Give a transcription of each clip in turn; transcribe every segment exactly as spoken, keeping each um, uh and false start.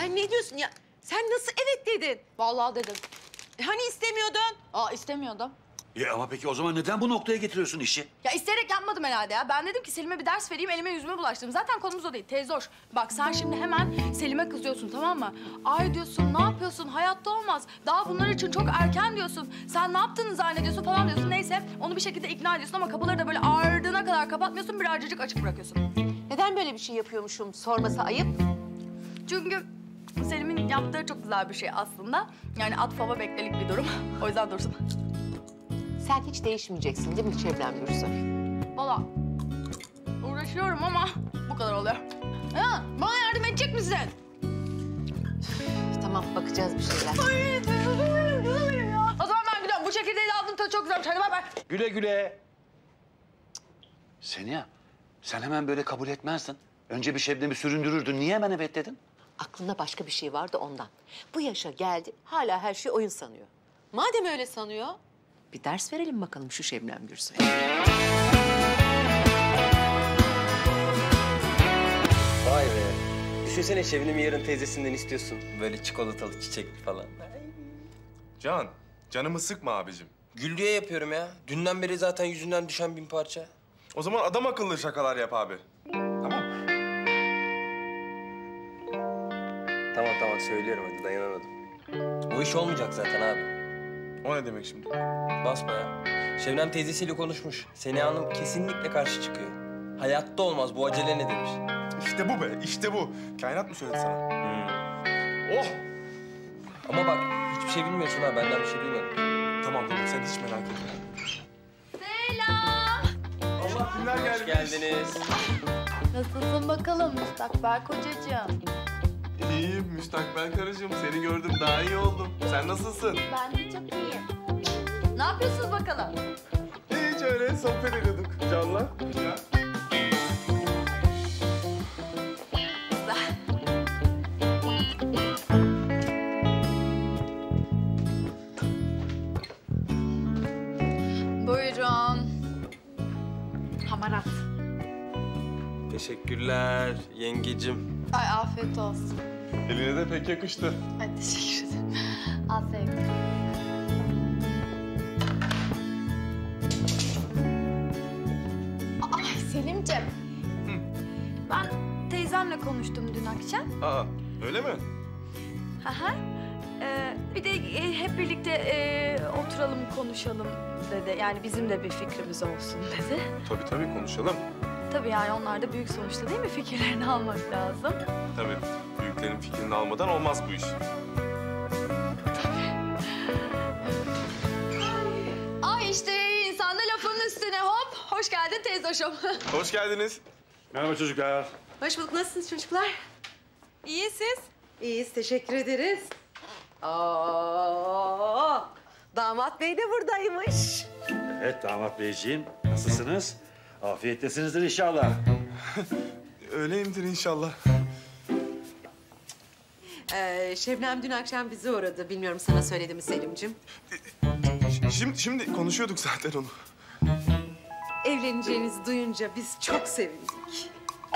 Sen ne diyorsun ya? Sen nasıl evet dedin? Vallahi dedim. E hani istemiyordun? Aa istemiyordum. Ya ama peki o zaman neden bu noktaya getiriyorsun işi? Ya isteyerek yapmadım herhalde ya. Ben dedim ki Selim'e bir ders vereyim, elime yüzüme bulaştırdım. Zaten konumuz o değil, teyze hoş. Bak sen şimdi hemen Selim'e kızıyorsun, tamam mı? Ay diyorsun, ne yapıyorsun? Hayatta olmaz. Daha bunlar için çok erken diyorsun. Sen ne yaptığını zannediyorsun falan diyorsun. Neyse, onu bir şekilde ikna ediyorsun ama kapıları da böyle ardına kadar kapatmıyorsun, birazcık açık bırakıyorsun. Neden böyle bir şey yapıyormuşum? Sorması ayıp. Çünkü Selim'in yaptığı çok güzel bir şey aslında. Yani at fava beklelik bir durum. O yüzden dursun. Sen hiç değişmeyeceksin değil mi Şebnem Gürsoy? Valla uğraşıyorum ama bu kadar oluyor. Ha, bana yardım edecek misin? Tamam, bakacağız bir şeyler. Ay, ya. O zaman ben gidiyorum. Bu çekirdeği de aldım, tadı çok güzelmiş. Hadi bay bay. Güle güle. Seniha, sen hemen böyle kabul etmezdin. Önce bir Şebnem'i süründürürdün. Niye hemen evet dedin? Aklında başka bir şey vardı ondan. Bu yaşa geldi, hala her şey oyun sanıyor. Madem öyle sanıyor, bir ders verelim bakalım şu Şebnem Gürsoy'a. Vay be. Düşünsene Şebnem'i yarın teyzesinden istiyorsun. Böyle çikolatalı, çiçekli falan. Can, canımı sıkma abicim. Güllü'ye yapıyorum ya. Dünden beri zaten yüzünden düşen bin parça. O zaman adam akıllı şakalar yap abi. Tamam. Tamam tamam söylüyorum hadi dayanamadım. O iş olmayacak zaten abi. O ne demek şimdi? Basma ya. Şebnem teyzesiyle konuşmuş. Seniha Hanım kesinlikle karşı çıkıyor. Hayatta olmaz bu acele ne demiş. İşte bu be, işte bu. Kainat mı söyledi sana? Hmm. Oh! Ama bak hiçbir şey bilmiyorsun ha. Benden bir şey duymadım. Tamam tamam, sen hiç merak etme. Selam. Allah kimler gelmiş? Hoş geldiniz. Nasılsın bakalım müstakbel kocacığım? İyiyim müstakbel karıcığım. Seni gördüm, daha iyi oldum. Sen nasılsın? Ben de çok iyiyim. Ne yapıyorsunuz bakalım? Hiç öyle sohbet ediyorduk Can'la. Ya. Buyurun. Hamarat. Teşekkürler yengecim. Ay afiyet olsun. Eline de pek yakıştı. Ay teşekkür ederim. Afiyet. Ay Selimciğim. Ben teyzemle konuştum dün akşam. Aa, öyle mi? Aha. Ee, bir de e, hep birlikte e, oturalım konuşalım dedi. Yani bizim de bir fikrimiz olsun dedi. Tabii tabii, konuşalım. Tabii yani onlar da büyük sonuçta değil mi? Fikirlerini almak lazım. Tabii, büyüklerin fikrini almadan olmaz bu iş. Ay işte insan da lafının üstüne hop. Hoş geldin teyzoşum. Hoş geldiniz. Merhaba çocuklar. Hoş bulduk, nasılsınız çocuklar? İyi siz? İyiyiz, teşekkür ederiz. Oo, damat bey de buradaymış. Evet damat beyciğim, nasılsınız? Afiyettesinizdir inşallah. Öyleyimdir inşallah. Ee, Şebnem dün akşam bizi uğradı. Bilmiyorum sana söyledi mi Selim'cim? Şimdi, şimdi konuşuyorduk zaten onu. Evleneceğinizi duyunca biz çok sevindik.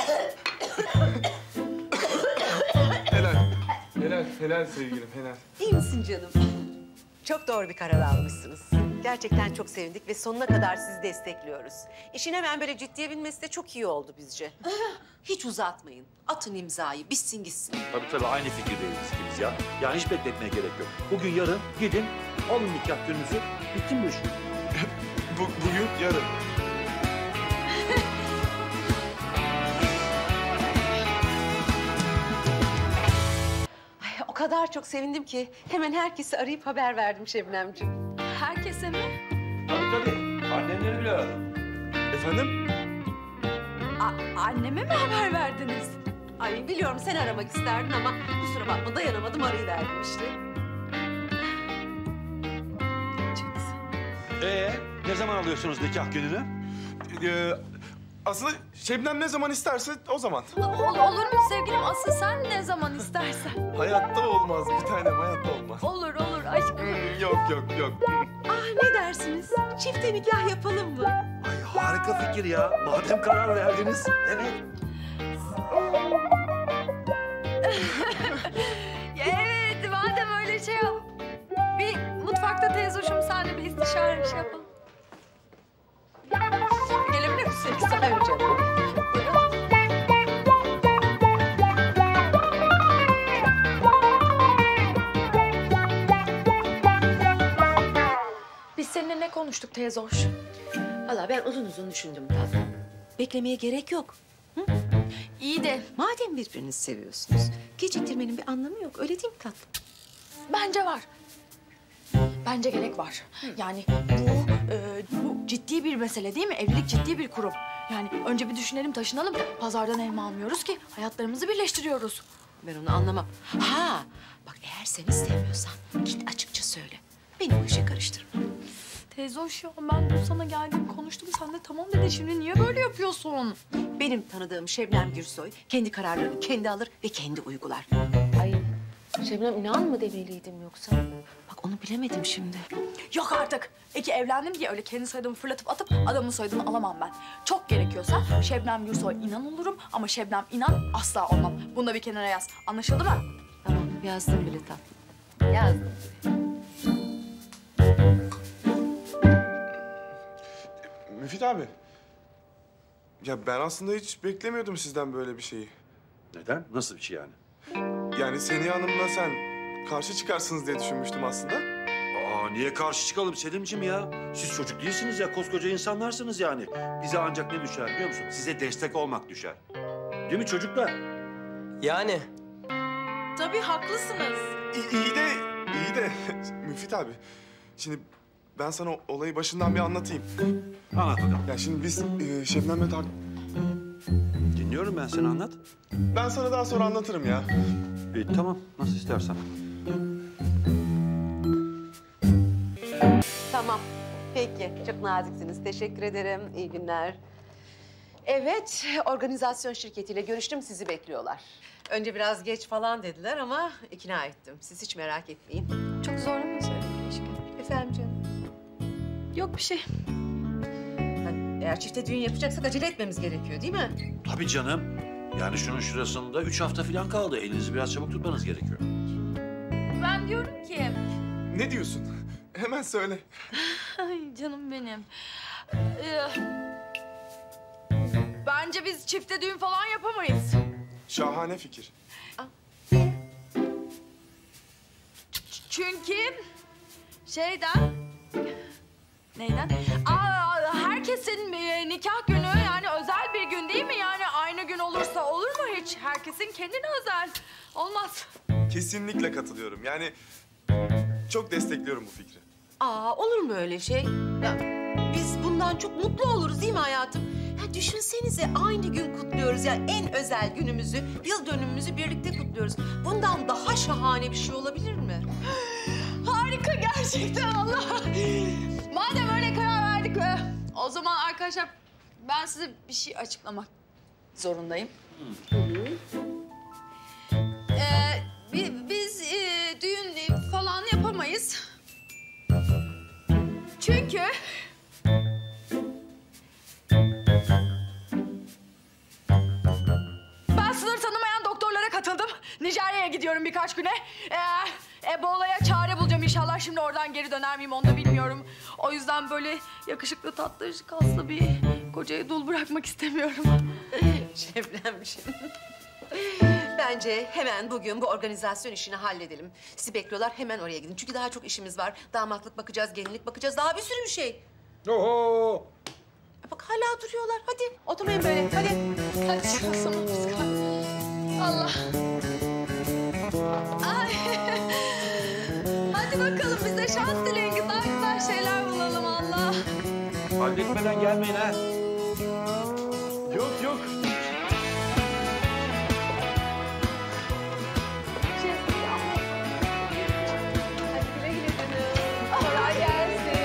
Helal. Helal, helal sevgilim, helal. İyi misin canım? Çok doğru bir karar almışsınız. Gerçekten çok sevindik ve sonuna kadar sizi destekliyoruz. İşin hemen böyle ciddiye binmesi de çok iyi oldu bizce. Hiç uzatmayın. Atın imzayı, bitsin gitsin. Tabii tabii aynı fikirdeyiz ikimiz ya. Yani hiç bekletmeye gerek yok. Bugün yarın gidin, alın nikah gününüzü, bitti bu iş. Bu, bugün, yarın. Ay, o kadar çok sevindim ki hemen herkesi arayıp haber verdim Şebnemciğim. Herkese mi? Tabii tabii, annenleri bile aradım. Efendim? A anneme mi haber verdiniz? Ay biliyorum sen aramak isterdin ama kusura bakma dayanamadım arayıverdim işte. Ee, ne zaman alıyorsunuz nikah gününü? Ee, aslında Şebnem ne zaman isterse o zaman. Ol olur mu sevgilim? Asıl sen ne zaman istersen. Hayatta olmaz bir tanem, hayatta olmaz. Olur olur aşkım. Hmm, yok yok yok. Ah ne dersiniz? Çifte nikah yapalım mı? Ay harika fikir ya. Madem karar verdiniz, evet. Ya evet, madem öyle şey yap. Bir mutfakta teyze hoşum senle bir istişare bir şey yapalım. Gelebilir misiniz? Tabii canım. Biz seninle ne konuştuk teyze hoş? Valla ben uzun uzun düşündüm tatlım. Beklemeye gerek yok. İyi de Madem birbirinizi seviyorsunuz, geciktirmenin bir anlamı yok. Öyle değil mi tatlım? bence var. Bence gerek var. Yani bu, e, bu ciddi bir mesele değil mi? Evlilik ciddi bir kurum. Yani önce bir düşünelim, taşınalım. Pazardan elma almıyoruz ki. Hayatlarımızı birleştiriyoruz. Ben onu anlamam. Ha, bak eğer sen istemiyorsan git açıkça söyle. Beni bu işe karıştırma. Teyze hoş ya, ben dün sana geldim konuştum. Sen de tamam dedin. Şimdi niye böyle yapıyorsun? Benim tanıdığım Şebnem Gürsoy kendi kararlarını kendi alır ve kendi uygular. Ay, Şebnem inan mı demeliydim yoksa? Bak onu bilemedim şimdi. Yok artık. Eki evlendim diye öyle kendi soyadımı fırlatıp atıp adamın soyadını alamam ben. Çok gerekiyorsa Şebnem Gürsoy inan olurum ama Şebnem inan asla olmam. Bunu da bir kenara yaz. Anlaşıldı mı? Tamam, yazdım bile tatlım. Yazdım. Müfit abi. Ya ben aslında hiç beklemiyordum sizden böyle bir şeyi. Neden? Nasıl bir şey yani? Yani Seniha Hanım'la sen karşı çıkarsınız diye düşünmüştüm aslında. Aa, niye karşı çıkalım Selim'ciğim ya? Siz çocuk değilsiniz ya, koskoca insanlarsınız yani. Bize ancak ne düşer biliyor musun? Size destek olmak düşer. Değil mi çocuklar? Yani Tabii haklısınız. İyi, iyi de, iyi de Müfit abi. Şimdi ben sana olayı başından bir anlatayım. Anlat bakalım. Ya şimdi biz e, Şebnem'le tar... Dinliyorum ben, seni anlat. Ben sana daha sonra anlatırım ya. İyi, tamam, nasıl istersen. Tamam. Peki. Çok naziksiniz. Teşekkür ederim. İyi günler. Evet, organizasyon şirketiyle görüştüm. Sizi bekliyorlar. Önce biraz geç falan dediler ama ikna ettim. Siz hiç merak etmeyin. Çok zorlu mu söyledim keşke? Efendim canım. Yok bir şey. Yani eğer çifte düğün yapacaksak acele etmemiz gerekiyor değil mi? Tabii canım. Yani şunun şurasında üç hafta falan kaldı. Elinizi biraz çabuk tutmanız gerekiyor. Ben diyorum ki... Ne diyorsun? Hemen söyle. Ay canım benim. Ee, bence biz çifte düğün falan yapamayız. Şahane fikir. Çünkü şeyden... Neyden? Aa, herkesin e, nikah günü yani özel bir gün değil mi? Yani aynı gün olursa olur mu hiç? Herkesin kendine özel. Olmaz. Kesinlikle katılıyorum. Yani çok destekliyorum bu fikri. Aa, olur mu öyle şey? Ya, biz bundan çok mutlu oluruz değil mi hayatım? Ya düşünsenize aynı gün kutluyoruz. Yani en özel günümüzü, yıl dönümümüzü birlikte kutluyoruz. Bundan daha şahane bir şey olabilir mi? Harika gerçekten Allah. Madem öyle karar verdik e, o zaman arkadaşlar ben size bir şey açıklamak zorundayım. Ee, bi- biz e, düğün falan yapamayız. Çünkü ben sınır tanımayan doktorlara katıldım. Nijerya'ya gidiyorum birkaç güne. Ee, Ebola'ya çare bulacağım inşallah. Şimdi oradan geri döner miyim onu da bilmiyorum. O yüzden böyle yakışıklı, tatlı, kaslı bir kocayı dul bırakmak istemiyorum. Şebnemciğim. Bence hemen bugün bu organizasyon işini halledelim. Sizi bekliyorlar, hemen oraya gidin. Çünkü daha çok işimiz var. Damatlık bakacağız, gelinlik bakacağız. Daha bir sürü bir şey. Oho! Bak hala duruyorlar. Hadi oturmayın böyle. Hadi. Hadi çıkalım biz kalk. Allah. Ay. Hadi bakalım bize şans dileyin. Güzel güzel şeyler bulalım Allah. Halletmeden gelmeyin ha. Yok yok. Kolay gelsin.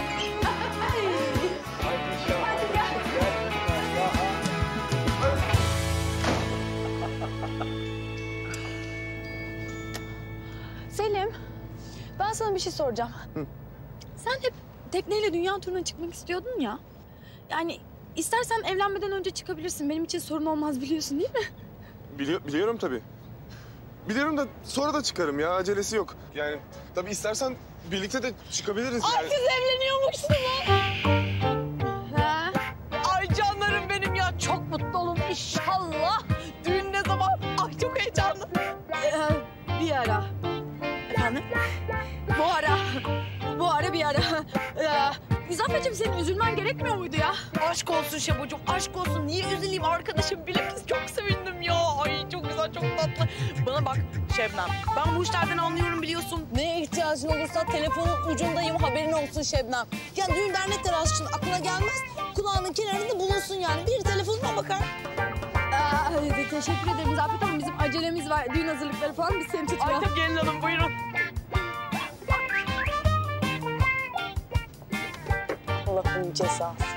Selim, ben sana bir şey soracağım. Sen hep tekneyle dünya turuna çıkmak istiyordun ya. Yani istersen evlenmeden önce çıkabilirsin. Benim için sorun olmaz biliyorsun değil mi? Bili- biliyorum tabii. biliyorum da sonra da çıkarım ya. Acelesi yok. Yani tabii istersen birlikte de çıkabiliriz yani. Ay siz evleniyormuşsunuz. Ha? Ay canlarım benim ya. Çok mutlu olun inşallah. Düğün ne zaman? Ay çok heyecanlı. Ee, bir ara. Efendim? Bu ara. Bu ara bir ara. Ee, İzafet'ciğim senin üzülmen gerekmiyor muydu ya? Aşk olsun Şebocuğum, aşk olsun. Niye üzüleyim arkadaşım? Bilakis çok sevindim ya. Ay çok güzel, çok tatlı. Bana bak Şebnem, ben bu işlerden anlıyorum biliyorsun. Neye ihtiyacın olursa telefonun ucundayım, haberin olsun Şebnem. Ya düğün dernekler aşkın aklına gelmez, kulağının kenarında bulunsun yani. Bir telefonuna bakar. Aa, teşekkür ederim İzafet ama bizim acelemiz var. Düğün hazırlıkları falan biz seni tutmayalım. Ay tabii gelin hanım, buyurun. Allah'ın cezası.